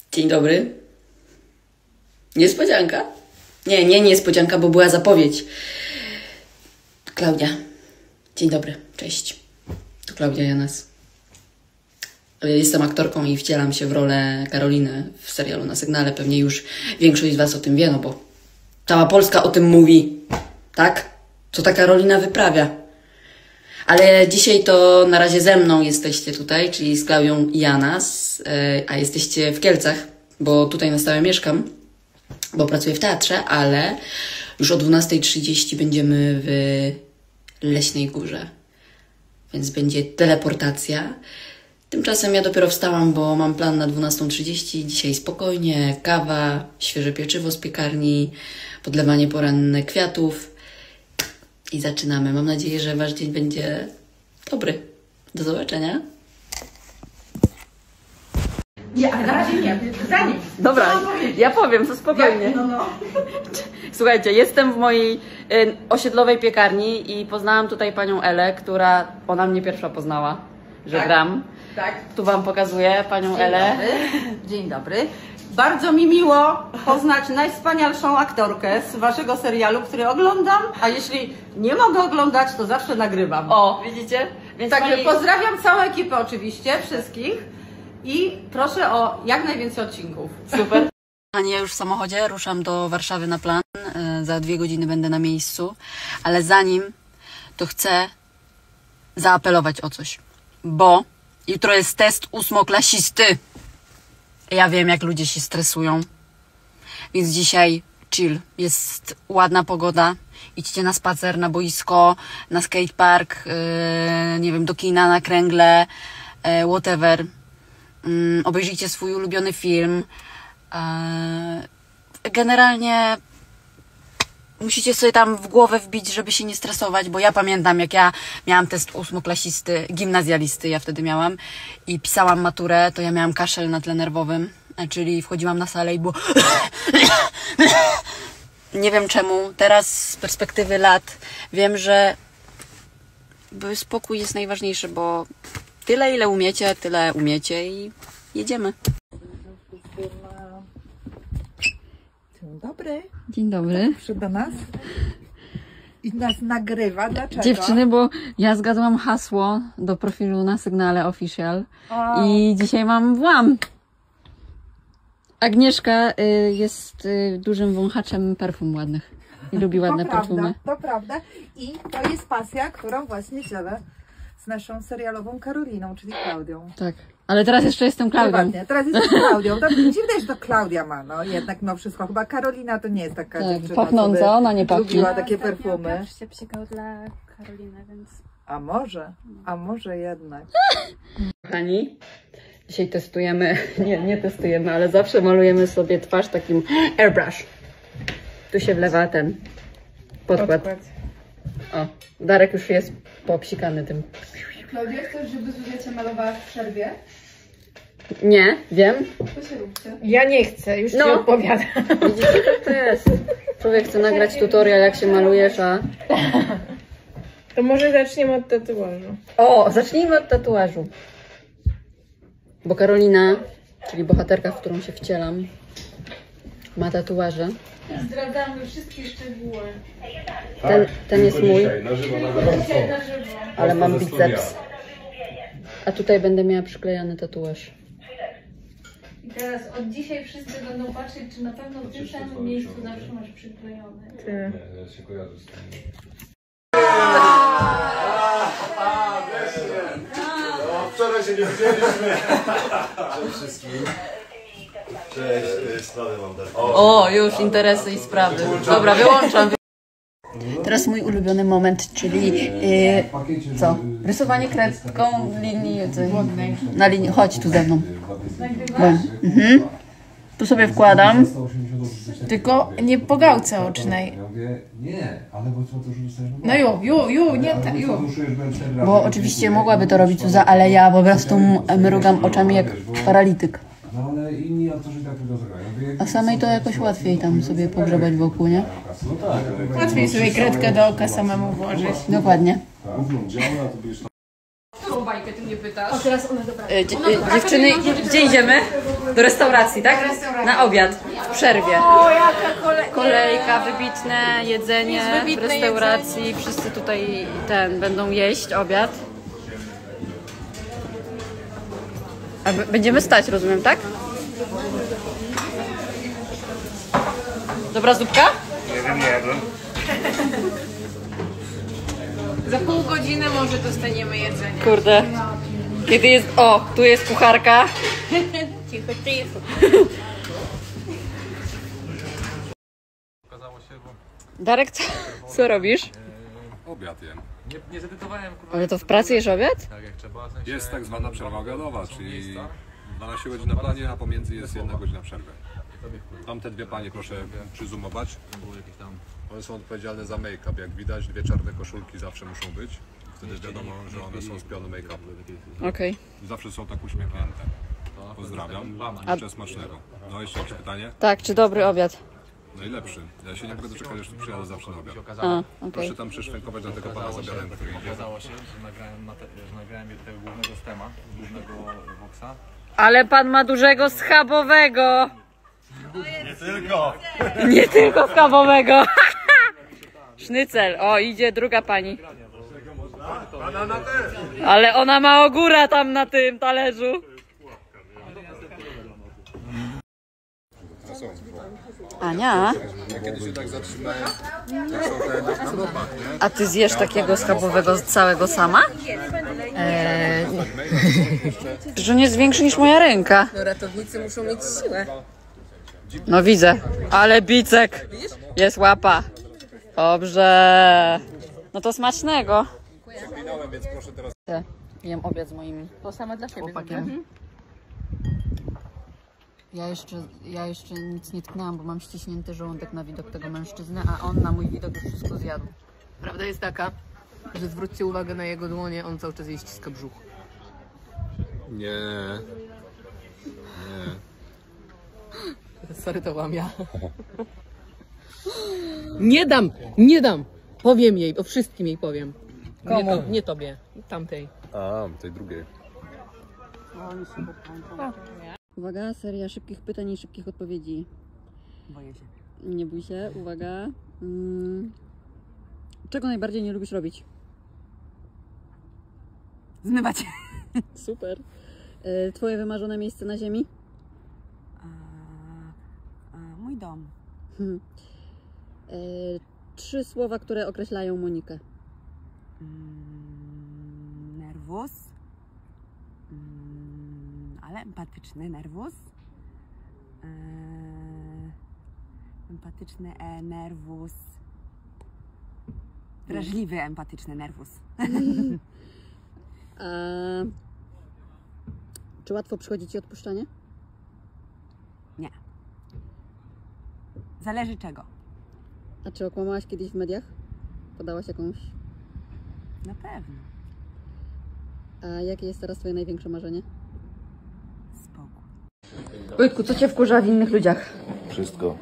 Dzień dobry. Niespodzianka? Nie niespodzianka, bo była zapowiedź. Klaudia. Dzień dobry, cześć. Tu Klaudia Janas. Jestem aktorką i wcielam się w rolę Karoliny w serialu na Sygnale. Pewnie już większość z Was o tym wie, no bo cała Polska o tym mówi. Tak? Co ta Karolina wyprawia. Ale dzisiaj to na razie ze mną jesteście tutaj, czyli z Klaudią Janas, a jesteście w Kielcach, bo tutaj na stałe mieszkam, bo pracuję w teatrze, ale już o 12:30 będziemy w Leśnej Górze, więc będzie teleportacja. Tymczasem ja dopiero wstałam, bo mam plan na 12:30. Dzisiaj spokojnie, kawa, świeże pieczywo z piekarni, podlewanie poranne kwiatów i zaczynamy. Mam nadzieję, że Wasz dzień będzie dobry. Do zobaczenia. Nie, a na razie nie. Zanim. Dobra, ja powiem, to spokojnie. No. Słuchajcie, jestem w mojej osiedlowej piekarni i poznałam tutaj panią Elę, która ona mnie pierwsza poznała, że Tak. gram. Tak. Tu Wam pokazuję panią Elę. Dzień dobry. Bardzo mi miło poznać najwspanialszą aktorkę z Waszego serialu, który oglądam, a jeśli nie mogę oglądać, to zawsze nagrywam. O, widzicie? Więc Także pani... pozdrawiam całą ekipę oczywiście, wszystkich i proszę o jak najwięcej odcinków. Super. Ja już w samochodzie ruszam do Warszawy na plan. Za 2 godziny będę na miejscu. Ale zanim to chcę zaapelować o coś. Bo jutro jest test 8-klasisty. Ja wiem, jak ludzie się stresują. Więc dzisiaj chill. Jest ładna pogoda. Idźcie na spacer, na boisko, na skatepark, nie wiem, do kina, na kręgle, whatever. Obejrzyjcie swój ulubiony film. Generalnie musicie sobie tam w głowę wbić, żeby się nie stresować, bo ja pamiętam, jak ja miałam test 8-klasisty, gimnazjalisty, ja wtedy miałam i pisałam maturę, to ja miałam kaszel na tle nerwowym, czyli wchodziłam na salę i było nie wiem czemu, teraz z perspektywy lat wiem, że spokój jest najważniejszy, bo tyle ile umiecie, tyle umiecie i jedziemy. Dzień dobry. Dzień dobry. Przyszedł do nas i nas nagrywa. Dlaczego? Dziewczyny, bo ja zgadłam hasło do profilu na Sygnale Official i dzisiaj mam włam. Agnieszka jest dużym wąchaczem perfum ładnych i lubi ładne perfumy. To prawda. I to jest pasja, którą właśnie dzielę z naszą serialową Karoliną, czyli Klaudią. Tak, ale teraz jeszcze jestem Klaudią. Dokładnie, teraz jestem Klaudią. To mi się wydaje, że to Klaudia ma, no jednak mimo wszystko. Chyba Karolina to nie jest taka dziewczyna, pachnąca, co by ona nie pachnie. lubiła takie perfumy. Piotr się psikał dla Karoliny, więc... A może jednak. Kochani, dzisiaj testujemy, nie testujemy, ale zawsze malujemy sobie twarz takim airbrush. Tu się wlewa ten podkład. O, Darek już jest popsikany tym. Klaudia, chcesz, żeby Zuzia cię malowała w przerwie? Nie, wiem. To się róbcie. Ja nie chcę, już ci odpowiadam. Widzicie, jak to jest? Człowiek chce nagrać tutorial, jak się malujesz, a... To może zaczniemy od tatuażu. O, zacznijmy od tatuażu. Bo Karolina, czyli bohaterka, w którą się wcielam, ma tatuaże. Zdradzamy wszystkie szczegóły. Ten jest mój, Dzisiaj na żywo. ale mam biceps. A tutaj będę miała przyklejany tatuaż. I teraz od dzisiaj wszyscy będą patrzeć, czy na pewno w tym samym miejscu zawsze masz przyklejony. Ty. Wczoraj się nie widzieliśmy. Cześć wszystkim. Cześć, sprawę mam dać. O, już interesy i sprawy. Dobra, wyłączam. Teraz mój ulubiony moment, czyli co? Rysowanie kredką linii na linii. Chodź tu ze mną. Tu sobie wkładam. Tylko nie po gałce ocznej. Nie, ale bo co to rzucać? No nie tak, Bo oczywiście mogłaby to robić Zuza, ale ja po prostu mrugam oczami jak paralityk. No ale inni autorzy tak tego zrobią. A samej to jakoś łatwiej tam sobie pogrzebać wokół, nie? No tak. Łatwiej sobie kredkę do oka samemu włożyć. Dokładnie. Którą bajkę ty mnie pytasz? Dziewczyny, gdzie idziemy? Do restauracji, tak? Na obiad, w przerwie. O, jaka Kolejka, wybitne jedzenie w restauracji. Wszyscy tutaj będą jeść obiad. A będziemy stać, rozumiem, tak? Dobra zupka? Nie wiem. Za pół godziny może dostaniemy jedzenie. Kurde. Kiedy jest... O, tu jest kucharka. Cicho, cicho. Darek, co robisz? Obiad jem. Nie zedytowałem, kurwa. Ale to w pracy jesz obiad? Tak jak trzeba, w sensie... Jest tak zwana przerwa obiadowa, czyli 12 godzin na planie, a pomiędzy jest 1 godzina przerwy. Tam te dwie panie proszę przyzumować. One są odpowiedzialne za make-up. Jak widać, 2 czarne koszulki zawsze muszą być. Wtedy wiadomo, że one są z pionu make-upu. Okej. Zawsze są tak uśmiechnięte. Pozdrawiam. Życzę smacznego. No jeszcze jakieś pytanie? Tak, czy dobry obiad? Najlepszy. Ja się nie mogę doczekać, aż tu przyjadę zawsze na obiad. A, okej. Proszę tam przeszwękować na tego pana zabiorem, który idzie. Okazało się, że nagrałem tego głównego stema, głównego Voxa. Ale pan ma dużego schabowego. Nie tylko. Nie tylko schabowego. Sznycel. O, idzie druga pani. Banana też. Ale ona ma ogóra tam na tym talerzu. Ania, Ja kiedyś się tak zatrzymałem, tak są te na mopach, nie? a ty zjesz takiego schabowego całego sama? Że nie jest większy niż moja ręka. No ratownicy muszą mieć siłę. No widzę, ale bicek. Jest łapa. Dobrze. No to smacznego. Przeklinałem, więc proszę teraz... Jem obiad z moim To sama dla siebie. chłopakiem. Ja jeszcze nic nie tknęłam, bo mam ściśnięty żołądek na widok tego mężczyzny, a on na mój widok już wszystko zjadł. Prawda jest taka, że zwróćcie uwagę na jego dłonie, on cały czas jej ściska brzuch. Nie. Sorry, to byłam ja. Nie dam! Powiem jej, o wszystkim jej powiem. Komu? Nie tobie, tamtej. A, tej drugiej. Uwaga, seria szybkich pytań i szybkich odpowiedzi. Boję się. Nie bój się, uwaga. Czego najbardziej nie lubisz robić? Zmywać. Super. Twoje wymarzone miejsce na ziemi? Mój dom. 3 słowa, które określają Monikę. Nerwus. Ale empatyczny nerwus. Empatyczny nerwus. Wrażliwy, empatyczny nerwus. Czy łatwo przychodzi Ci odpuszczanie? Nie. Zależy czego. A czy okłamałaś kiedyś w mediach? Podałaś jakąś? Na pewno. A jakie jest teraz Twoje największe marzenie? Spokój. Wojtku, co Cię wkurza w innych ludziach? Wszystko,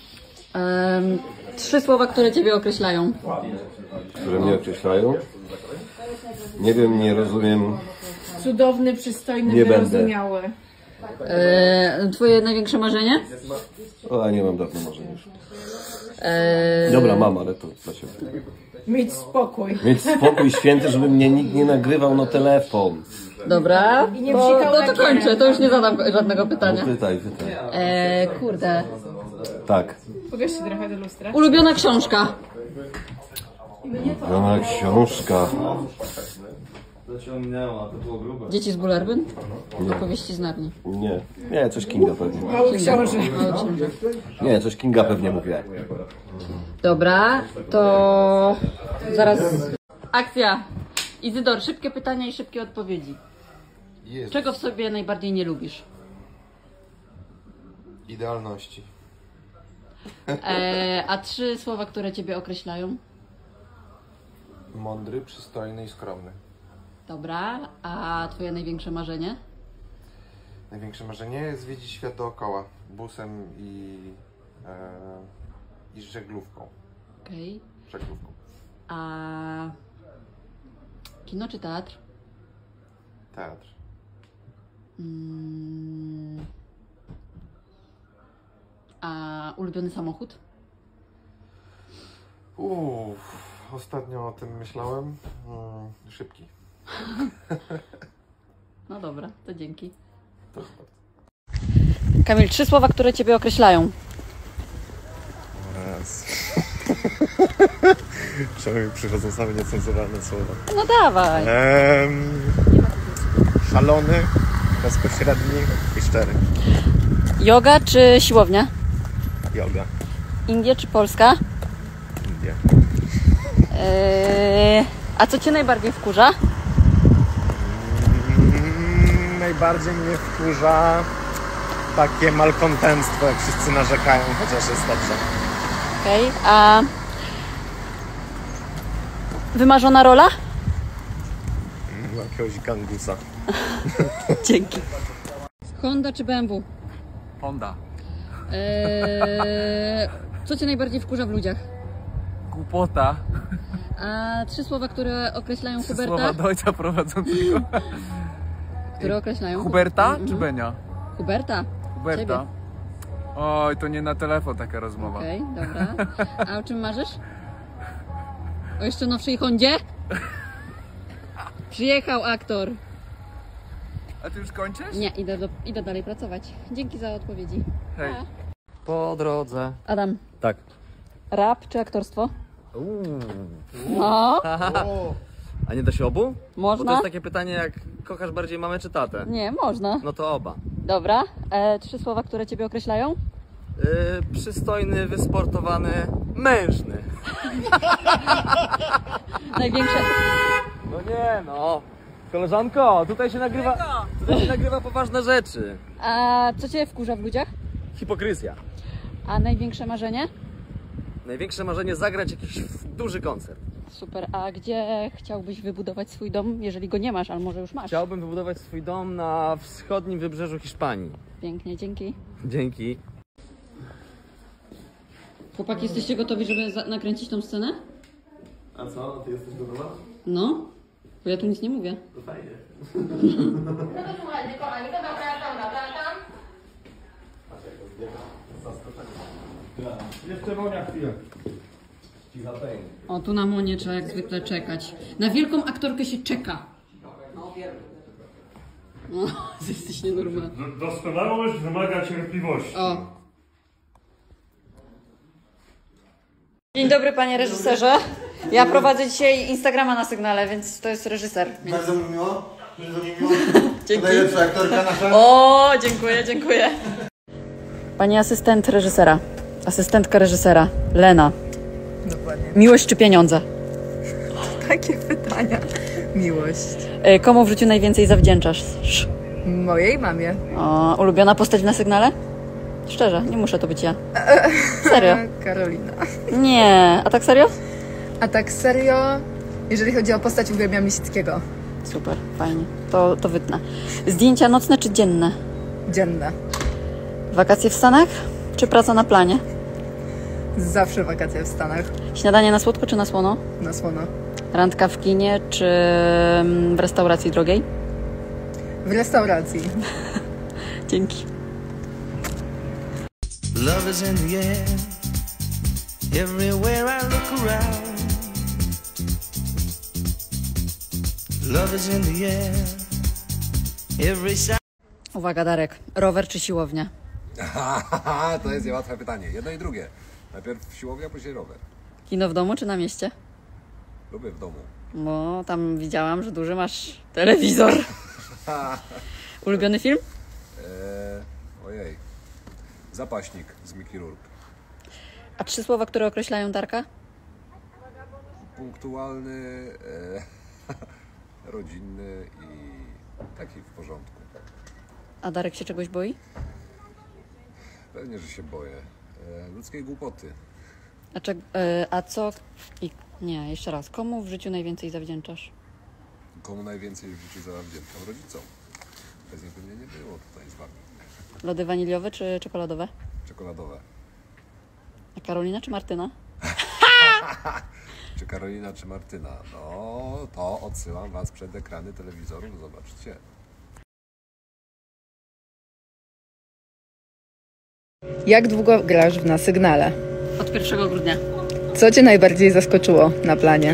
3 słowa, które Ciebie określają. które mnie określają. Nie wiem, nie rozumiem. Cudowny, przystojny, Nie będę. wyrozumiały. Twoje największe marzenie? O, a nie mam dawno marzeń już. Dobra, mam, ale to dla siebie. Mieć spokój. Mieć spokój święty, żeby mnie nikt nie nagrywał na telefon. Dobra, nie to wsikał na kończę, to już nie zadam żadnego pytania. Pytaj. Kurde. Tak. Pokaż się trochę do lustra. Ulubiona książka? No, książka. Dzieci z Bullerbyn? Opowieści z Narni. Nie, coś Kinga pewnie. Mały książę. Mały książę. Nie, coś Kinga pewnie mówię. Dobra, to zaraz akcja. Izydor, szybkie pytania i szybkie odpowiedzi. Czego w sobie najbardziej nie lubisz? Idealności. A 3 słowa, które Ciebie określają? Mądry, przystojny i skromny. Dobra, a Twoje największe marzenie? Największe marzenie - zwiedzić świat dookoła. Busem i żeglówką. Okej. Żeglówką. A kino czy teatr? Teatr. A ulubiony samochód? Ostatnio o tym myślałem. Szybki. No dobra, to dzięki. Proszę bardzo. Kamil, 3 słowa, które Ciebie określają. Czemu mi przychodzą same niecenzuralne słowa? No dawaj. Szalony, bezpośredni i szczery. Yoga czy siłownia? Yoga. Indie czy Polska? Indie. A co Cię najbardziej wkurza? Najbardziej mnie wkurza takie malkontentstwo, jak wszyscy narzekają, chociaż jest dobrze. Okej, a wymarzona rola? Jakiegoś gangusa. Dzięki. Honda czy BMW? Honda. Co Cię najbardziej wkurza w ludziach? Głupota. A 3 słowa, które określają 3 Huberta? słowa do ojca prowadzącego. Które określają Huberta czy Benia? Huberta. Huberta. Ciebie. Oj, to nie na telefon taka rozmowa. Okej, dobra. A o czym marzysz? O jeszcze nowszej Hondzie? Przyjechał aktor. A ty już kończysz? Nie, idę dalej pracować. Dzięki za odpowiedzi. Hej. Pa. Po drodze. Adam, Tak. rap czy aktorstwo? No, A nie da się obu? Bo to można? jest takie pytanie, jak kochasz bardziej mamę czy tatę? Nie, można. No to oba. Dobra. 3 słowa, które Ciebie określają? Przystojny, wysportowany, mężny. Największe... No nie no. Koleżanko, tutaj się nagrywa poważne rzeczy. A co Cię wkurza w ludziach? Hipokryzja. A największe marzenie? Największe marzenie zagrać jakiś duży koncert. Super. A gdzie chciałbyś wybudować swój dom, jeżeli go nie masz, ale może już masz? Chciałbym wybudować swój dom na wschodnim wybrzeżu Hiszpanii. Pięknie, dzięki. Dzięki. Chłopaki, jesteście gotowi, żeby nakręcić tą scenę? A co? Ty jesteś gotowa? No, bo ja tu nic nie mówię. To fajnie. No to słuchajcie, kochani, to dobra, wracam. Jeszcze Monia chwilę. O, tu na Monię trzeba jak zwykle czekać. Na wielką aktorkę się czeka. No, jesteś nienormalny. Doskonałość wymaga cierpliwości. O. Dzień dobry, panie reżyserze. Ja prowadzę dzisiaj Instagrama na Sygnale, więc to jest reżyser. Więc... Bardzo mi miło. Bardzo mi miło. Dzięki. Najlepsza aktorka nasza. O, dziękuję, dziękuję. Pani asystent reżysera. Asystentka reżysera. Lena. Dokładnie. Miłość czy pieniądze? Takie pytania. Miłość. Komu w życiu najwięcej zawdzięczasz? Mojej mamie. O, ulubiona postać na Sygnale? Szczerze, nie muszę to być ja. Serio? Karolina. Nie. A tak serio? A tak serio, jeżeli chodzi o postać, uwielbiam Lisickiego. Super, fajnie. To wytnę. Zdjęcia nocne czy dzienne? Dzienne. Wakacje w Stanach czy praca na planie? Zawsze wakacje w Stanach. Śniadanie na słodko czy na słono? Na słono. Randka w kinie czy w restauracji drogiej? W restauracji. Dzięki. Love is in the air, everywhere I look around. Love is in the air, every side. Uwaga, Darek. Rower czy siłownia? To jest niełatwe pytanie. Jedno i drugie. Najpierw siłownia, później rower. Kino w domu czy na mieście? Lubię w domu. Bo tam widziałam, że duży masz telewizor. Ulubiony film? Ojej. Zapaśnik z Mickey Rourke. A 3 słowa, które określają Darka? Punktualny, rodzinny i taki w porządku. A Darek się czegoś boi? Pewnie, że się boję. Ludzkiej głupoty. A co... Nie, jeszcze raz. Komu w życiu najwięcej zawdzięczasz? Komu najwięcej w życiu zawdzięczam? Rodzicom. Bez nich by mnie nie było tutaj z wami. Lody waniliowe czy czekoladowe? Czekoladowe. A Karolina czy Martyna? Czy Karolina, czy Martyna? No, to odsyłam was przed ekrany telewizorów. Zobaczcie. Jak długo grasz w Na Sygnale? Od 1 grudnia. Co Cię najbardziej zaskoczyło na planie?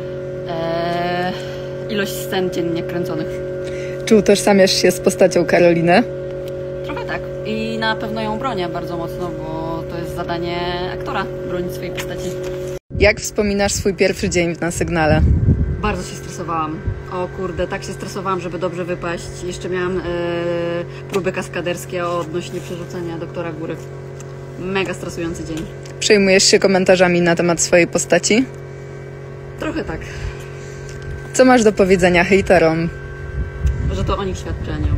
Ilość scen dziennie kręconych. Czy utożsamiasz się z postacią Karoliny? Trochę tak. I na pewno ją bronię bardzo mocno, bo to jest zadanie aktora, bronić swojej postaci. Jak wspominasz swój pierwszy dzień w Na Sygnale? Bardzo się stresowałam. O kurde, tak się stresowałam, żeby dobrze wypaść. Jeszcze miałam próby kaskaderskie odnośnie przerzucenia doktora Góry. Mega stresujący dzień. Przejmujesz się komentarzami na temat swojej postaci? Trochę tak. Co masz do powiedzenia hejterom? Że to o nich świadczy, a nie o